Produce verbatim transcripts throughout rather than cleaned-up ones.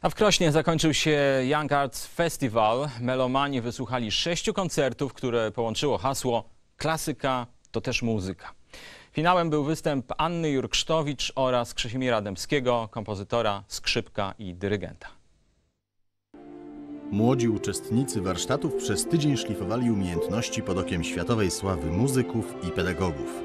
A w Krośnie zakończył się Young Arts Festival. Melomani wysłuchali sześciu koncertów, które połączyło hasło klasyka to też muzyka. Finałem był występ Anny Jurksztowicz oraz Krzesimira Dębskiego, kompozytora, skrzypka i dyrygenta. Młodzi uczestnicy warsztatów przez tydzień szlifowali umiejętności pod okiem światowej sławy muzyków i pedagogów.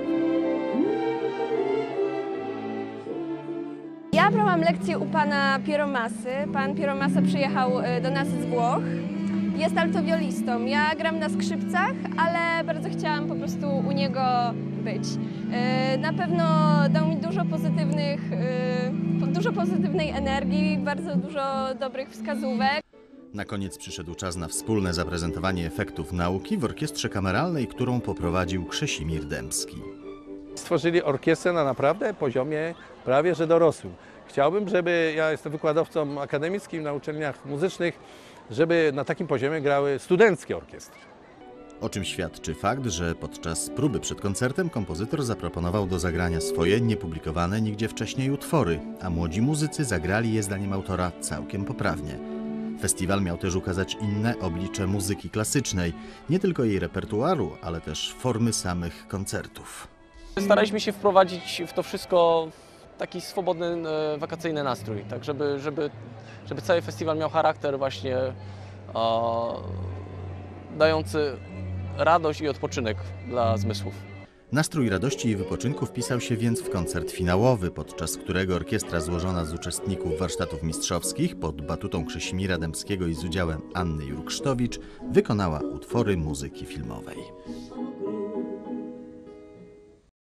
Ja brałam lekcję u pana Pieromasy. Pan Pieromasa przyjechał do nas z Włoch. Jest altowiolistą. Ja gram na skrzypcach, ale bardzo chciałam po prostu u niego być. Na pewno dał mi dużo pozytywnych, dużo pozytywnej energii, bardzo dużo dobrych wskazówek. Na koniec przyszedł czas na wspólne zaprezentowanie efektów nauki w orkiestrze kameralnej, którą poprowadził Krzesimir Dębski. Stworzyli orkiestrę na naprawdę poziomie prawie że dorosłym. Chciałbym, żeby, ja jestem wykładowcą akademickim na uczelniach muzycznych, żeby na takim poziomie grały studenckie orkiestry. O czym świadczy fakt, że podczas próby przed koncertem kompozytor zaproponował do zagrania swoje niepublikowane nigdzie wcześniej utwory, a młodzi muzycy zagrali je zdaniem autora całkiem poprawnie. Festiwal miał też ukazać inne oblicze muzyki klasycznej, nie tylko jej repertuaru, ale też formy samych koncertów. Staraliśmy się wprowadzić w to wszystko taki swobodny, e, wakacyjny nastrój, tak żeby, żeby, żeby cały festiwal miał charakter właśnie e, dający radość i odpoczynek dla zmysłów. Nastrój radości i wypoczynku wpisał się więc w koncert finałowy, podczas którego orkiestra złożona z uczestników warsztatów mistrzowskich pod batutą Krzesimira Dębskiego i z udziałem Anny Jurksztowicz wykonała utwory muzyki filmowej.